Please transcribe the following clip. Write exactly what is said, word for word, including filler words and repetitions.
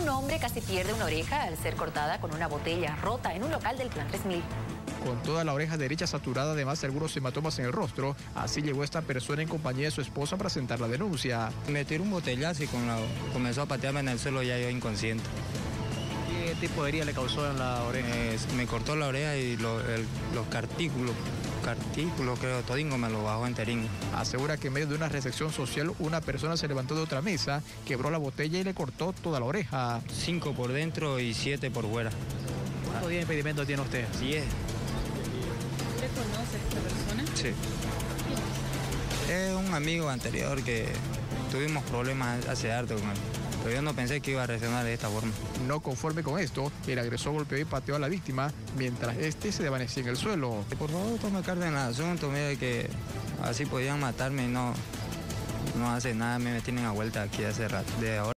Un hombre casi pierde una oreja al ser cortada con una botella rota en un local del Plan tres mil. Con toda la oreja derecha saturada, además de algunos hematomas en el rostro, así llegó esta persona en compañía de su esposa a presentar la denuncia. Me tiró un botellazo y con la, comenzó a patearme en el suelo ya yo inconsciente. ¿Qué tipo de herida le causó en la oreja? Eh, me cortó la oreja y lo, el, los cartículos, cartículos creo, todingo me lo bajó enterín. Asegura que en medio de una recepción social, una persona se levantó de otra mesa, quebró la botella y le cortó toda la oreja. Cinco por dentro y siete por fuera. ¿Cuántos días de impedimento tiene usted? Diez. ¿Usted conoce a esta persona? Sí. Es un amigo anterior que tuvimos problemas hace harto con él, pero yo no pensé que iba a reaccionar de esta forma. No conforme con esto, el agresor golpeó y pateó a la víctima mientras este se desvanecía en el suelo. Por favor, tome carta en el asunto, mire que así podían matarme y no, no hace nada, me tienen a vuelta aquí hace rato, de ahora.